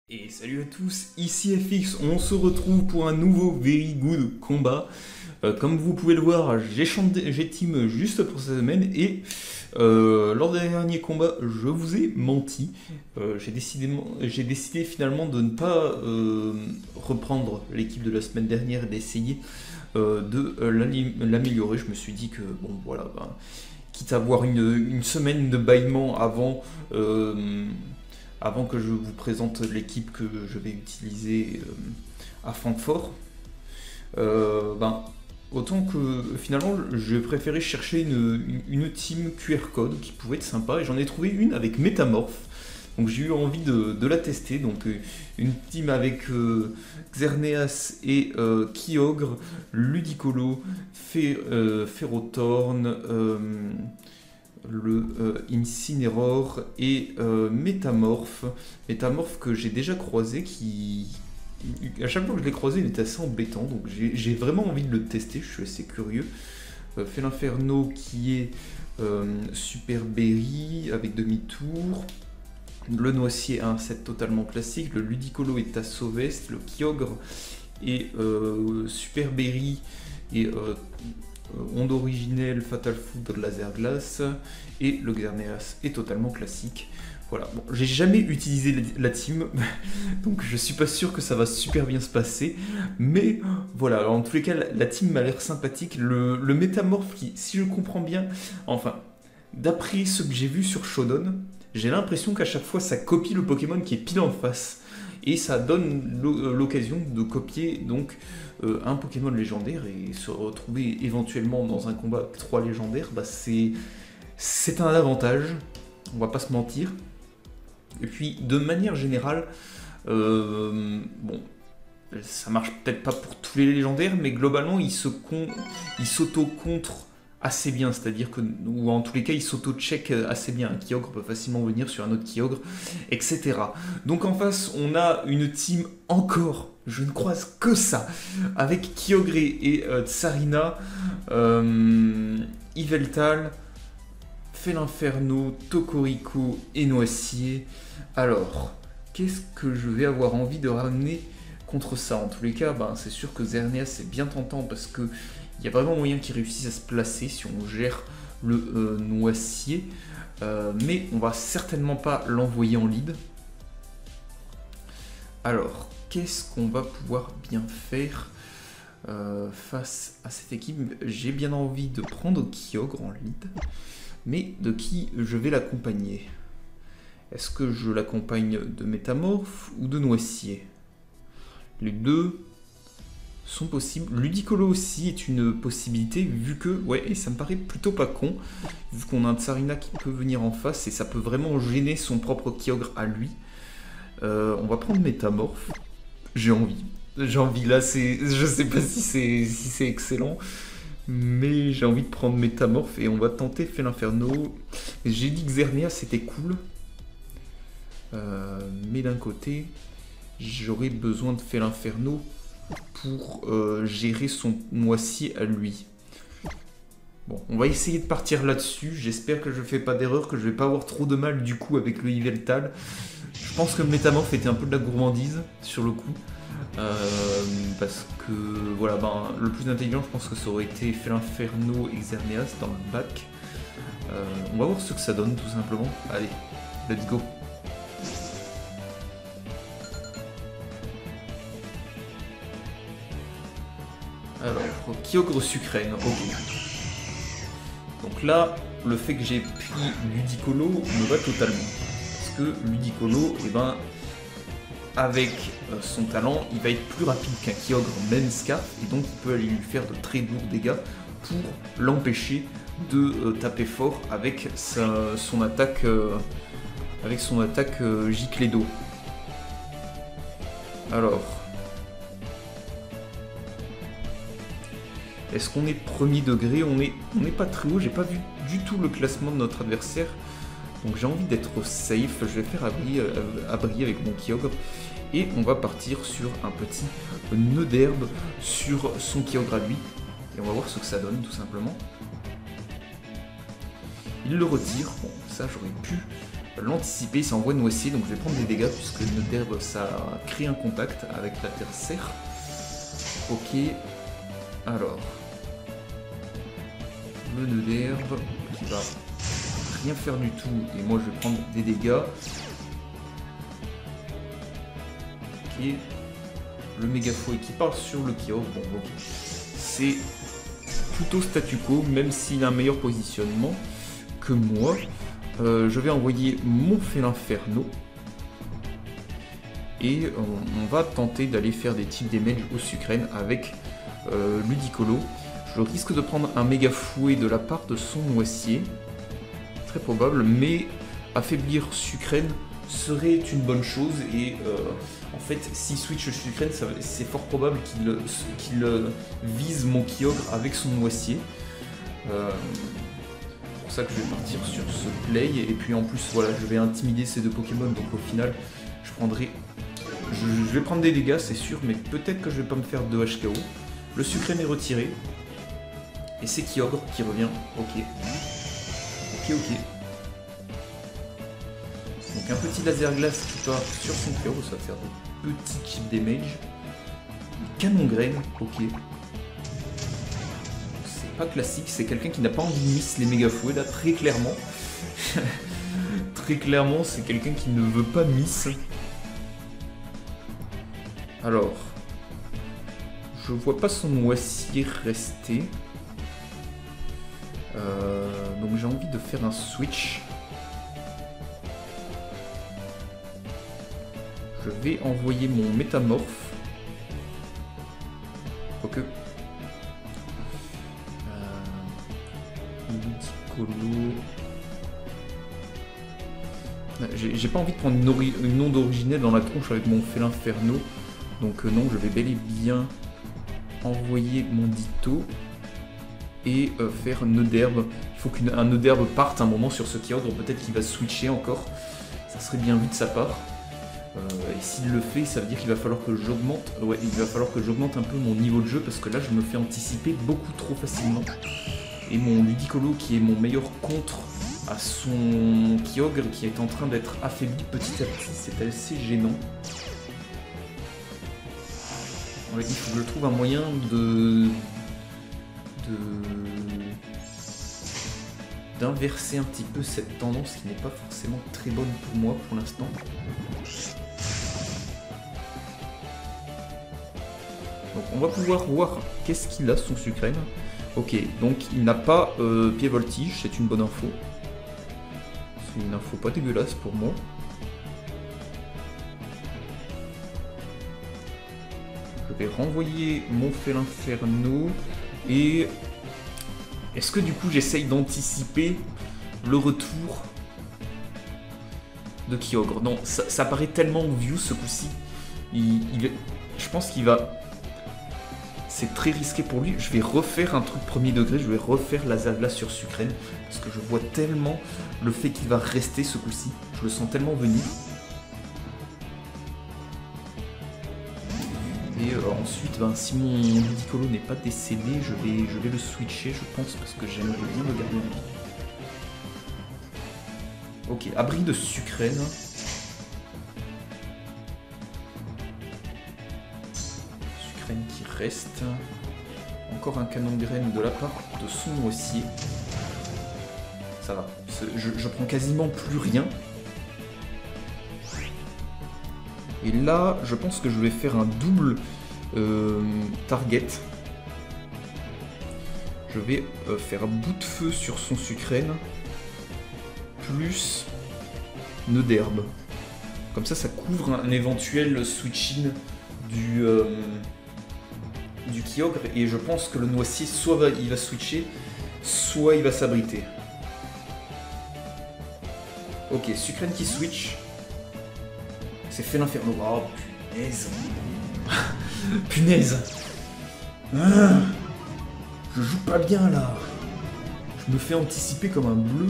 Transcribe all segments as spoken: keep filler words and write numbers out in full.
Et salut à tous, ici F X, on se retrouve pour un nouveau Very Good combat. Euh, comme vous pouvez le voir, j'ai chanté- j'ai team juste pour cette semaine et euh, lors des derniers combats, je vous ai menti. Euh, j'ai décidé, j'ai décidé finalement de ne pas euh, reprendre l'équipe de la semaine dernière et d'essayer euh, de euh, l'ali- l'améliorer. Je me suis dit que, bon voilà, ben, quitte à avoir une, une semaine de bâillement avant... euh, avant que je vous présente l'équipe que je vais utiliser euh, à Francfort, euh, ben, autant que finalement j'ai préféré chercher une, une, une team Q R code qui pouvait être sympa et j'en ai trouvé une avec Métamorphe. Donc j'ai eu envie de, de la tester. Donc euh, une team avec euh, Xerneas et euh, Kyogre, Ludicolo, Fe, euh, Ferrothorn, euh, le euh, Incineroar et euh, Métamorphe. Métamorphe que j'ai déjà croisé, qui... À chaque fois que je l'ai croisé, il était assez embêtant, donc j'ai j'ai vraiment envie de le tester, je suis assez curieux. Euh, Felinferno qui est euh, Super Berry avec demi-tour. Le Noicier a un set totalement classique, le Ludicolo est à Sauvest, le Kyogre et euh, Super Berry et euh, Onde originelle, Fatal Foudre, Laser Glace, et le Xerneas est totalement classique. Voilà, bon, j'ai jamais utilisé la team, donc je suis pas sûr que ça va super bien se passer, mais voilà, en tous les cas, la team m'a l'air sympathique. Le, le métamorphe qui, si je comprends bien, enfin, d'après ce que j'ai vu sur Shodan, j'ai l'impression qu'à chaque fois ça copie le Pokémon qui est pile en face, et ça donne l'occasion de copier donc euh, un Pokémon légendaire et se retrouver éventuellement dans un combat avec trois légendaires, bah c'est c'est un avantage, on va pas se mentir. Et puis de manière générale, euh, bon, ça marche peut-être pas pour tous les légendaires, mais globalement ils se con, ils s'auto-contre assez bien, c'est-à-dire que, ou en tous les cas, il s'auto-check assez bien. Un Kyogre peut facilement venir sur un autre Kyogre, et cetera. Donc en face, on a une team encore, je ne croise que ça, avec Kyogre et euh, Tsarina, euh, Yveltal, Felinferno, Tocorico et Noicier. Alors, qu'est-ce que je vais avoir envie de ramener contre ça? En tous les cas, ben, c'est sûr que Xerneas c'est bien tentant parce que il y a vraiment moyen qu'il réussisse à se placer si on gère le euh, Noicier. Euh, mais on va certainement pas l'envoyer en lead. Alors, qu'est-ce qu'on va pouvoir bien faire euh, face à cette équipe? J'ai bien envie de prendre Kyogre en lead. Mais de qui je vais l'accompagner? Est-ce que je l'accompagne de Métamorphe ou de Noicier? Les deux sont possibles. Ludicolo aussi est une possibilité, vu que, ouais, et ça me paraît plutôt pas con, vu qu'on a un Tsarina qui peut venir en face, et ça peut vraiment gêner son propre Kyogre à lui. Euh, on va prendre Métamorphe. J'ai envie. J'ai envie, là, c'est... Je sais pas si c'est si c'est excellent, mais j'ai envie de prendre Métamorphe, et on va tenter Felinferno. J'ai dit que Xerneas c'était cool, euh, mais d'un côté, j'aurais besoin de Felinferno pour euh, gérer son Noicier à lui. Bon, on va essayer de partir là-dessus. J'espère que je fais pas d'erreur, que je vais pas avoir trop de mal du coup avec le Yveltal. Je pense que Métamorphe était un peu de la gourmandise sur le coup. Euh, parce que voilà, ben, le plus intelligent, je pense que ça aurait été Felinferno et Xerneas dans le bac. Euh, on va voir ce que ça donne tout simplement. Allez, let's go. Alors, Kyogre Sucrène, ok. Donc là, le fait que j'ai pris Ludicolo me va totalement. Parce que Ludicolo, eh ben, avec euh, son talent, il va être plus rapide qu'un Kyogre même Scarf, et donc il peut aller lui faire de très lourds dégâts pour l'empêcher de euh, taper fort avec sa, son attaque, euh, avec son attaque euh, giclée d'eau. Alors... Est-ce qu'on est premier degré? On n'est on est pas très haut, j'ai pas vu du tout le classement de notre adversaire. Donc j'ai envie d'être safe, je vais faire abri, euh, abri avec mon Kyogre. Et on va partir sur un petit nœud d'herbe sur son Kyogre à lui. Et on va voir ce que ça donne tout simplement. Il le retire, bon ça j'aurais pu l'anticiper, ça envoie noisser, donc je vais prendre des dégâts puisque le nœud d'herbe ça crée un contact avec l'adversaire. Ok, alors le nœud d'herbe qui va rien faire du tout et moi je vais prendre des dégâts. Ok, le méga fouet qui part sur le Kyogre, bon ok, c'est plutôt statu quo même s'il a un meilleur positionnement que moi. Euh, je vais envoyer mon félin Ferno et on, on va tenter d'aller faire des types damage au Sucrène avec euh, Ludicolo. Je risque de prendre un méga fouet de la part de son noisier, très probable, mais affaiblir Sucrène serait une bonne chose et euh, en fait si switch Sucrène c'est fort probable qu'il qu'il vise mon Kyogre avec son noisier. Euh, C'est pour ça que je vais partir sur ce play et puis en plus voilà je vais intimider ces deux Pokémon, donc au final je prendrai je, je vais prendre des dégâts c'est sûr, mais peut-être que je vais pas me faire de H K O. Le Sucrène est retiré et c'est Kyogre qui revient. Ok ok ok donc un petit laser glace qui part sur son Kyogre, ça va faire des petits chip damage. Canon graine, ok. Pas classique, c'est quelqu'un qui n'a pas envie de miss les méga fouets là, très clairement. Très clairement, c'est quelqu'un qui ne veut pas miss. Alors, je vois pas son noisier rester. Euh, donc j'ai envie de faire un switch. Je vais envoyer mon métamorphe. Quoique. J'ai pas envie de prendre une, une onde originelle dans la tronche avec mon félin Ferno, donc euh, non, je vais bel et bien envoyer mon Ditto et euh, faire nœud d'herbe. Il faut qu'un nœud d'herbe parte un moment sur ce Kyogre, peut-être qu'il va switcher encore, ça serait bien vu de sa part. Euh, et s'il le fait, ça veut dire qu'il va falloir que j'augmente, ouais, il va falloir que j'augmente un peu mon niveau de jeu parce que là je me fais anticiper beaucoup trop facilement. Et mon Ludicolo qui est mon meilleur contre à son Kyogre qui est en train d'être affaibli petit à petit, c'est assez gênant. Ouais, il faut que je trouve un moyen de... de... d'inverser un petit peu cette tendance qui n'est pas forcément très bonne pour moi pour l'instant. Donc on va pouvoir voir qu'est-ce qu'il a son Sucrène. Ok, donc il n'a pas euh, pied voltige, c'est une bonne info. C'est une info pas dégueulasse pour moi. Je vais renvoyer mon félin Ferno et est-ce que du coup j'essaye d'anticiper le retour de Kyogre? Non, ça, ça paraît tellement obvious ce coup-ci. Il, il, je pense qu'il va... C'est très risqué pour lui. Je vais refaire un truc premier degré, je vais refaire laser glace sur Sucrène parce que je vois tellement le fait qu'il va rester ce coup-ci. Je le sens tellement venir. Et euh, ensuite, ben, si mon Ludicolo n'est pas décédé, je vais, je vais le switcher, je pense, parce que j'aimerais bien le garder en vie. Ok, abri de Sucrène. Sucrène qui reste. Encore un canon de graines de la part de son noisier. Ça va, je, je prends quasiment plus rien. Et là, je pense que je vais faire un double euh, target. Je vais euh, faire bout de feu sur son Sucrène, plus nœud d'herbe. Comme ça, ça couvre un éventuel switch-in du, euh, du Kyogre. Et je pense que le noisier, soit va, il va switcher, soit il va s'abriter. Ok, Sucrène qui switch. C'est fait l'inferno. Oh punaise. Punaise. Ah, je joue pas bien là. Je me fais anticiper comme un bleu.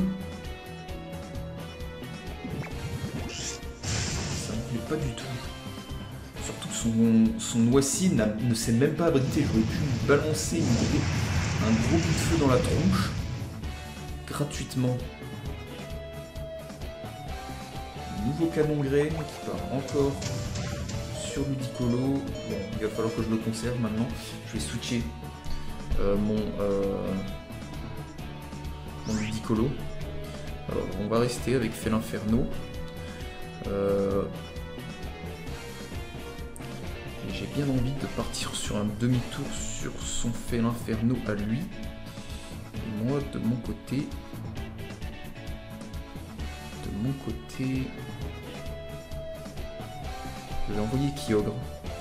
Ça me plaît pas du tout. Surtout que son, son noisier ne s'est même pas abrité. J'aurais pu lui balancer une, un gros bout de feu dans la tronche. Gratuitement. nouveau canon graine qui part encore sur Ludicolo. Bon, il va falloir que je le conserve maintenant. Je vais switcher euh, mon, euh, mon Ludicolo. Alors, on va rester avec Felinferno. Euh, J'ai bien envie de partir sur un demi-tour sur son Felinferno à lui. Et moi, de mon côté... De mon côté... Je vais envoyer Kyogre.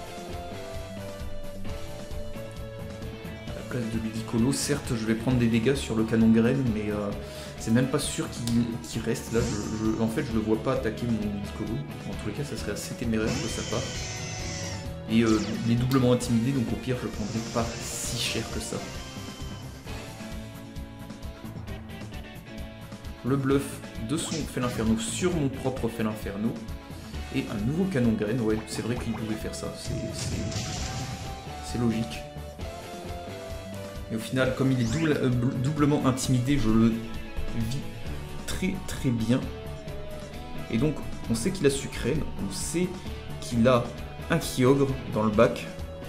À la place de Ludicolo, certes, je vais prendre des dégâts sur le canon graine, mais euh, c'est même pas sûr qu'il qu'il reste. Là, je, je, en fait, je le vois pas attaquer mon Ludicolo. En tous les cas, ça serait assez téméraire de sa part. Et euh, il est doublement intimidé, donc au pire, je le prendrai pas si cher que ça. Le bluff de son Felinferno sur mon propre Felinferno. Et un nouveau canon graine. Ouais, c'est vrai qu'il pouvait faire ça. C'est logique. Et au final, comme il est double, euh, doublement intimidé, je le vis très très bien. Et donc, on sait qu'il a Sucrène, on sait qu'il a un Kyogre dans le bac.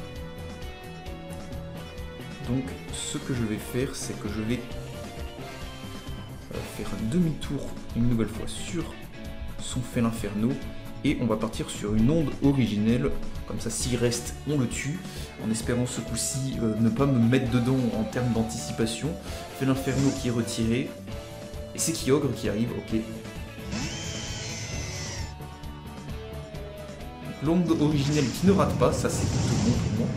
Donc, ce que je vais faire, c'est que je vais faire un demi-tour une nouvelle fois sur son Felinferno. Et on va partir sur une onde originelle, comme ça s'il reste, on le tue, en espérant ce coup-ci euh, ne pas me mettre dedans en termes d'anticipation. Felinferno qui est retiré, et c'est Kyogre qui arrive, ok. L'onde originelle qui ne rate pas, ça c'est plutôt bon pour moi.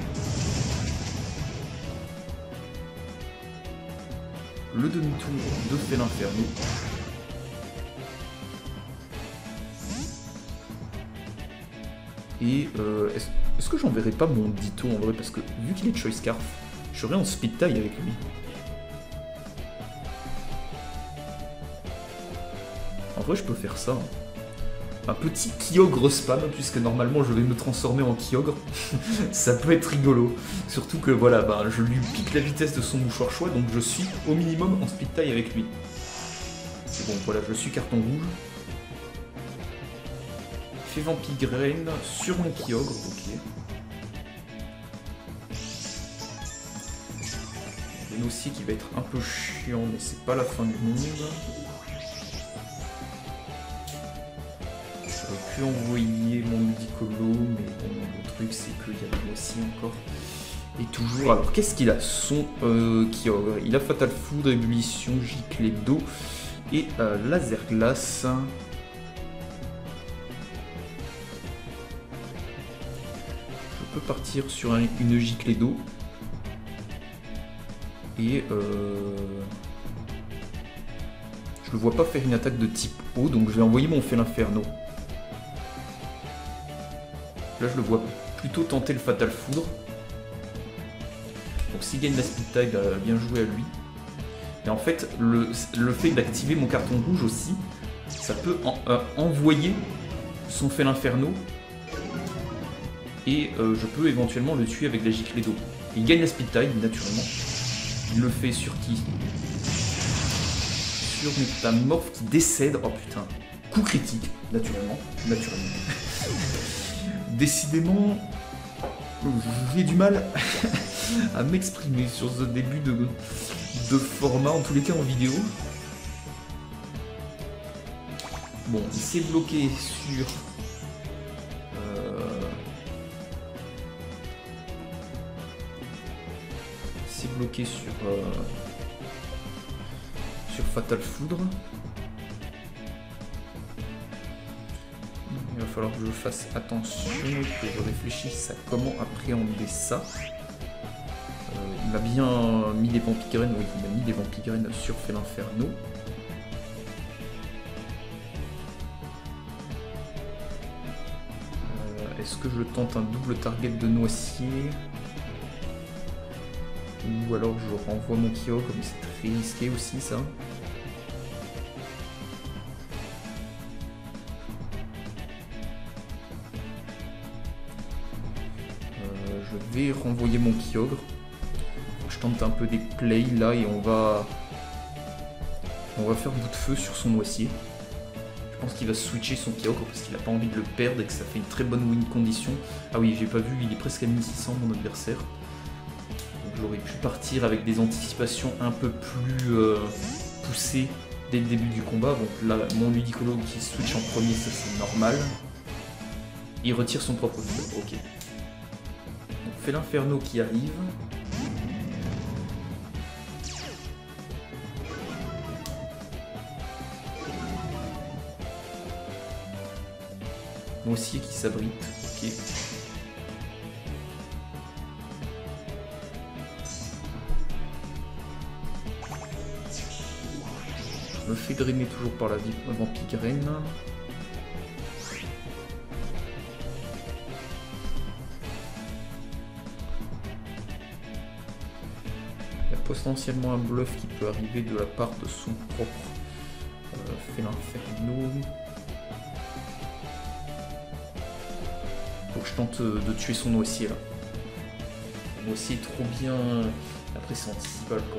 Le demi-tour de Felinferno. Et euh, est-ce est que j'enverrai pas mon Ditto en vrai? Parce que vu qu'il est Choice Scarf, je serai en speed taille avec lui. En vrai, je peux faire ça. Un petit Kyogre spam, puisque normalement je vais me transformer en Kyogre. Ça peut être rigolo. Surtout que voilà, bah, je lui pique la vitesse de son mouchoir choix, donc je suis au minimum en speed taille avec lui. C'est bon, voilà, je suis carton rouge. Fait Vampigraine sur mon Kyogre, ok. Il aussi qui va être un peu chiant, mais c'est pas la fin du monde. J'aurais pu envoyer mon Ludicolo, mais bon, le truc c'est qu'il y a lui aussi encore. Et toujours, alors qu'est-ce qu'il a? Son euh, Kyogre. Il a Fatal Foudre, Ébullition, Giclée d'eau et euh, Laser Glace. Je peux partir sur un, une giclée d'eau et euh, je le vois pas faire une attaque de type eau, donc je vais envoyer mon Felinferno. Là je le vois plutôt tenter le Fatal Foudre, donc s'il gagne la speed taille, bah, bien joué à lui. Et en fait le, le fait d'activer mon carton rouge aussi, ça peut en, euh, envoyer son Felinferno. Et euh, je peux éventuellement le tuer avec la giclée d'eau. Il gagne la speed time, naturellement. Il le fait sur qui? Sur Métamorphe qui décède. Oh putain. Coup critique, naturellement. Naturellement. Décidément, j'ai du mal à m'exprimer sur ce début de, de format, en tous les cas en vidéo. Bon, il s'est bloqué sur... bloqué sur euh, sur Fatal Foudre. Il va falloir que je fasse attention, que je réfléchisse à comment appréhender ça. Euh, il m'a bien mis des Vampigraines, oui, il m'a mis des Vampigraines sur Felinferno. Euh, Est-ce que je tente un double target de noisier? Ou alors je renvoie mon Kyogre, mais c'est très risqué aussi ça. Euh, je vais renvoyer mon Kyogre. Je tente un peu des plays là et on va... On va faire bout de feu sur son noisier. Je pense qu'il va switcher son Kyogre parce qu'il n'a pas envie de le perdre et que ça fait une très bonne win condition. Ah oui, j'ai pas vu, il est presque à mille six cents mon adversaire. Donc j'aurais pu partir avec des anticipations un peu plus euh, poussées dès le début du combat. Donc là, mon Ludicolo qui switch en premier, ça c'est normal. Il retire son propre Kyogre, ok. Donc fait l'Inferno qui arrive. Moissier qui s'abrite, ok. Je me fais drainer toujours par la Vampigraine. Il y a potentiellement un bluff qui peut arriver de la part de son propre euh, Félin-Inferno. Faut que je tente de tuer son Noisier là. Le Noisier est trop bien. Après c'est anticipable quoi.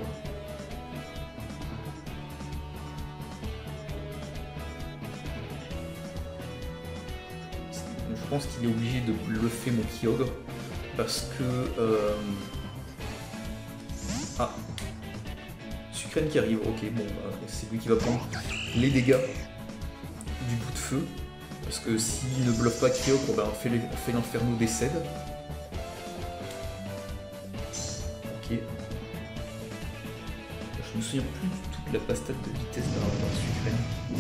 Je pense qu'il est obligé de bluffer mon Kyogre parce que euh... ah, Sucrène qui arrive. Ok, bon, euh, c'est lui qui va prendre les dégâts du bout de feu. Parce que s'il ne bluffe pas Kyogre, ben on fait l'Inferno décède. Ok. Je me souviens plus du tout de la pastate de vitesse d'un Sucrène.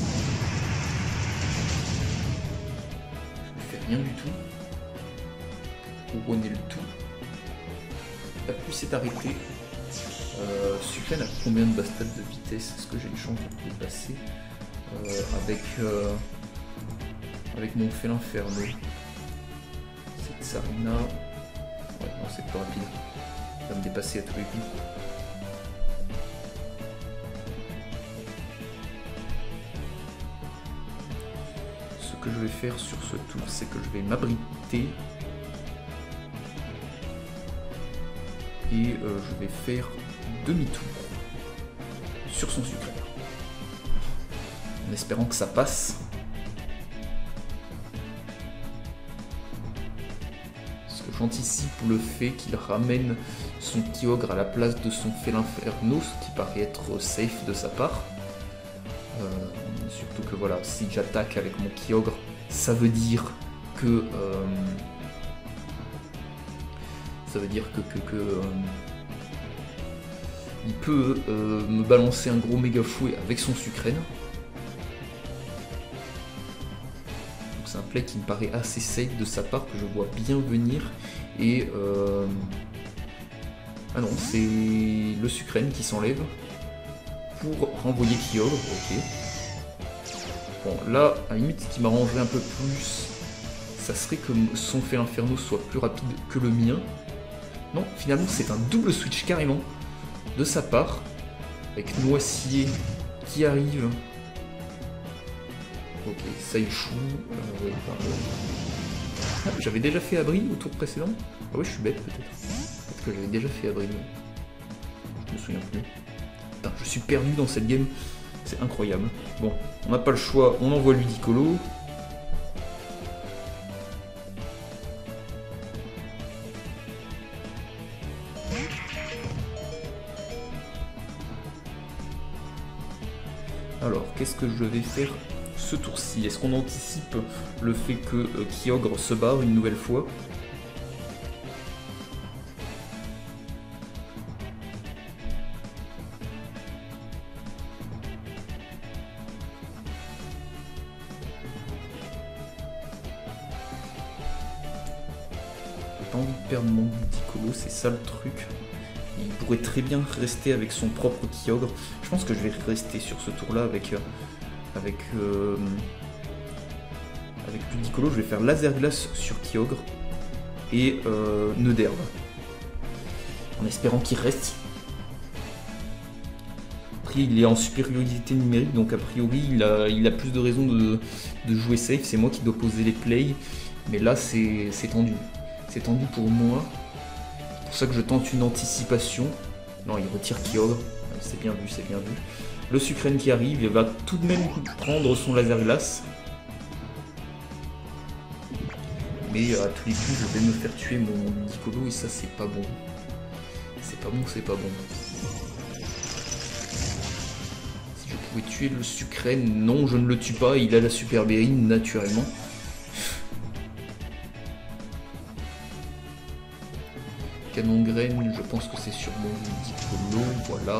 Je ne fais rien du tout. Couronner le tout. La pluie s'est arrêtée. Euh, Sucrène a combien de bastades de vitesse? Est-ce que j'ai une chance de le passer euh, avec... Euh, Avec mon Félin-Inferno. Cette Sarina. Ouais, non, c'est plus rapide. Il va me dépasser à tous les coups. Ce que je vais faire sur ce tour, c'est que je vais m'abriter. Et euh, je vais faire demi-tour sur son sucre. En espérant que ça passe. J'anticipe le fait qu'il ramène son Kyogre à la place de son Félin-Inferno, ce qui paraît être safe de sa part. Euh, surtout que voilà, si j'attaque avec mon Kyogre, ça veut dire que... Euh, ça veut dire que... que, que euh, il peut euh, me balancer un gros méga fouet avec son Sucrène. C'est un play qui me paraît assez safe de sa part, que je vois bien venir. Et euh... ah non, c'est le Sucrène qui s'enlève pour renvoyer Kyogre. Ok. Bon, là, à la limite, ce qui m'arrangerait un peu plus, ça serait que son Félin-Inferno soit plus rapide que le mien. Non, finalement, c'est un double switch carrément de sa part, avec Noisier qui arrive. Ok, ça échoue. Euh, ouais, enfin, euh... ah, j'avais déjà fait abri au tour précédent. Ah ouais, je suis bête peut-être. Peut-être que j'avais déjà fait abri. Je me souviens plus. Putain, je suis perdu dans cette game. C'est incroyable. Bon, on n'a pas le choix. On envoie Ludicolo. Alors, qu'est-ce que je vais faire ce tour-ci? Est-ce qu'on anticipe le fait que euh, Kyogre se barre une nouvelle fois? J'ai pas envie de perdre mon Ludicolo, c'est ça le truc. Il pourrait très bien rester avec son propre Kyogre. Je pense que je vais rester sur ce tour-là avec... Euh, avec... Euh, avec Ludicolo, je vais faire Laser Glace sur Kyogre et euh, Nœud d'herbe. En espérant qu'il reste. Après, il est en supériorité numérique, donc a priori, il a, il a plus de raisons de, de jouer safe. C'est moi qui dois poser les plays, mais là, c'est tendu. C'est tendu pour moi. C'est pour ça que je tente une anticipation. Non, il retire Kyogre. C'est bien vu, c'est bien vu. le Sucrène qui arrive, il va tout de même prendre son laser glace. Mais à tous les coups, je vais me faire tuer mon Ludicolo et ça, c'est pas bon. C'est pas bon, c'est pas bon. Si je pouvais tuer le Sucrène, non, je ne le tue pas, il a la Super Berry naturellement. Canon graine, je pense que c'est sur mon Ludicolo, voilà.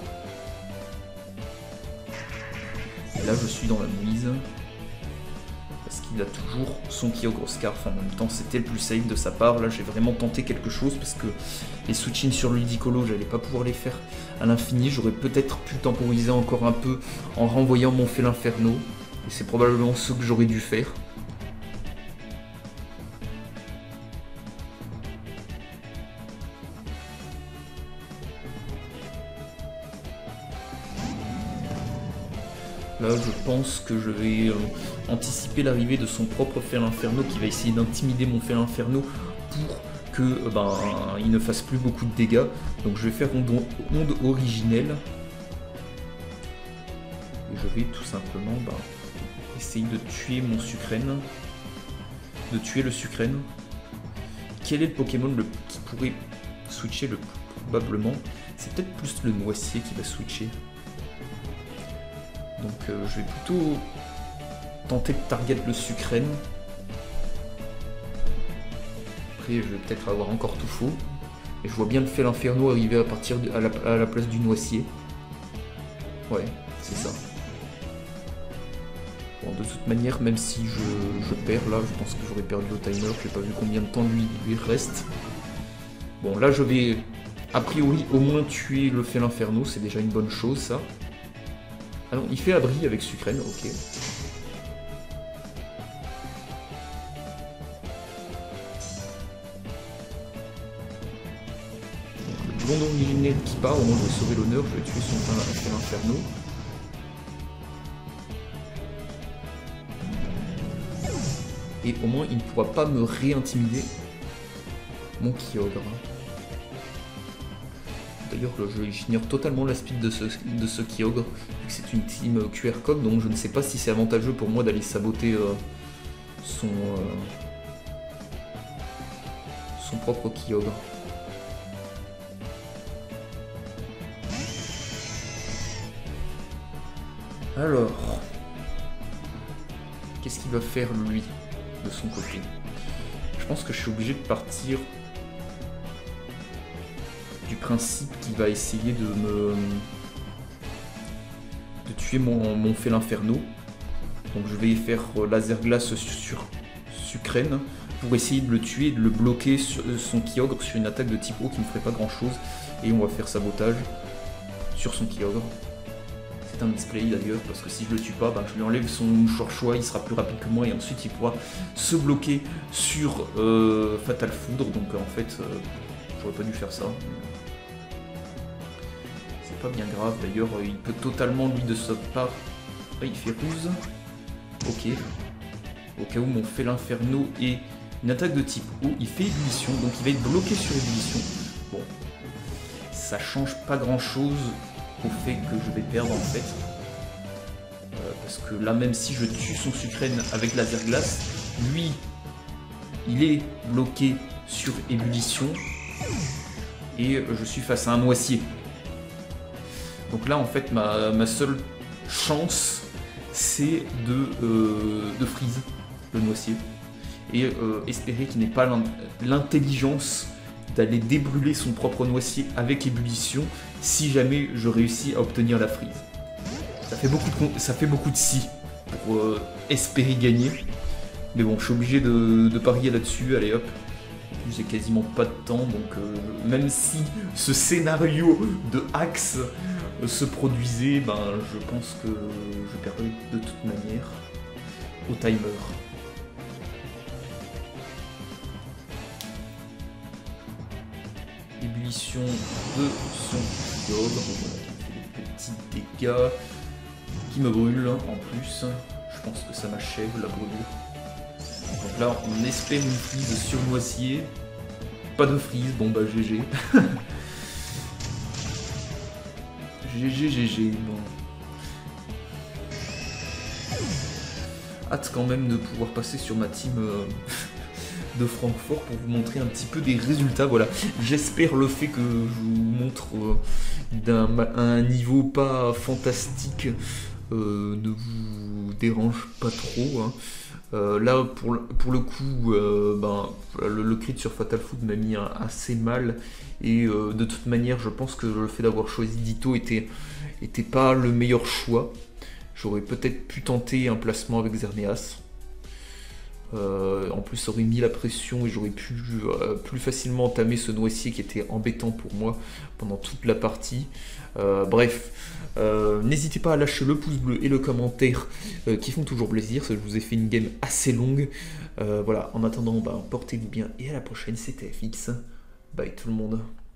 Et là, je suis dans la mouise. Parce qu'il a toujours son Kyogre Scarf en même temps, c'était le plus safe de sa part. Là, j'ai vraiment tenté quelque chose parce que les switching sur Ludicolo, j'allais pas pouvoir les faire à l'infini. J'aurais peut-être pu temporiser encore un peu en renvoyant mon Félinferno. Et c'est probablement ce que j'aurais dû faire. Là, je pense que je vais euh, anticiper l'arrivée de son propre Félinferno qui va essayer d'intimider mon Félinferno pour que euh, ben, il ne fasse plus beaucoup de dégâts. Donc je vais faire onde, onde originelle. Et je vais tout simplement ben, essayer de tuer mon Sucrène. De tuer le Sucrène. Quel est le Pokémon le, qui pourrait switcher le plus probablement? C'est peut-être plus le Noisier qui va switcher. Donc euh, je vais plutôt tenter de target le Sucrène. Après je vais peut-être avoir encore tout faux. Et je vois bien le Félinferno arriver à partir de, à, la, à la place du Noisier. Ouais, c'est ça. Bon, de toute manière, même si je, je perds là, je pense que j'aurais perdu au timer. J'ai pas vu combien de temps lui, lui reste. Bon là je vais a priori au moins tuer le Félinferno, c'est déjà une bonne chose ça. Ah non, il fait abri avec Sucrène, ok. Donc, le blond originel qui part, au moment de sauver l'honneur, je vais tuer son Félinferno. Et au moins, il ne pourra pas me réintimider. Mon Kyogre. D'ailleurs, j'ignore totalement la speed de ce, de ce Kyogre, vu que c'est une team Q R code, donc je ne sais pas si c'est avantageux pour moi d'aller saboter euh, son, euh, son propre Kyogre. Alors, qu'est-ce qu'il va faire lui, de son côté? Je pense que je suis obligé de partir du principe qu'il va essayer de me de tuer mon, mon Félinferno. Donc je vais faire laser glace sur Sucrène pour essayer de le tuer et de le bloquer sur son Kyogre sur une attaque de type eau qui ne ferait pas grand chose. Et on va faire sabotage sur son Kyogre. C'est un display d'ailleurs parce que si je le tue pas, bah, je lui enlève son Choix, il sera plus rapide que moi et ensuite il pourra se bloquer sur euh, Fatal Foudre. Donc en fait, euh, j'aurais pas dû faire ça. Pas bien grave d'ailleurs, il peut totalement lui de sa part. Ah, il fait ruse. Ok. Au cas où mon Félinferno est une attaque de type eau, il fait ébullition, donc il va être bloqué sur ébullition. Bon, ça change pas grand chose au fait que je vais perdre en fait. Euh, parce que là, même si je tue son Sucrène avec laser glace, lui, il est bloqué sur ébullition et je suis face à un Noisier. Donc là, en fait, ma, ma seule chance, c'est de, euh, de freeze le Noisier. Et euh, espérer qu'il n'ait pas l'intelligence d'aller débrûler son propre Noisier avec ébullition si jamais je réussis à obtenir la freeze. Ça fait beaucoup de, ça fait beaucoup de si pour euh, espérer gagner. Mais bon, je suis obligé de, de parier là-dessus. Allez hop. J'ai quasiment pas de temps, donc euh, même si ce scénario de Axe se produisait, ben, je pense que je perdrais de toute manière au timer. Ébullition de son Kyogre, des petits dégâts qui me brûlent en plus. Je pense que ça m'achève la brûlure. Donc là, on espère une freeze sur Noisier. Pas de freeze, bon bah G G. G G, G G, bon. hâte quand même de pouvoir passer sur ma team euh, de Francfort pour vous montrer un petit peu des résultats. Voilà, j'espère le fait que je vous montre euh, d'un un niveau pas fantastique euh, ne vous dérange pas trop. Hein. Euh, là, pour, le- pour le coup, euh, ben, le, le crit sur Fatal Food m'a mis un- assez mal. Et euh, de toute manière, je pense que le fait d'avoir choisi Ditto était, était pas le meilleur choix. J'aurais peut-être pu tenter un placement avec Xerneas. Euh, en plus, ça aurait mis la pression et j'aurais pu euh, plus facilement entamer ce noisier qui était embêtant pour moi pendant toute la partie. Euh, bref, euh, n'hésitez pas à lâcher le pouce bleu et le commentaire euh, qui font toujours plaisir. Je vous ai fait une game assez longue. Euh, voilà, en attendant, bah, portez-vous bien et à la prochaine. C'était F X. Bye tout le monde.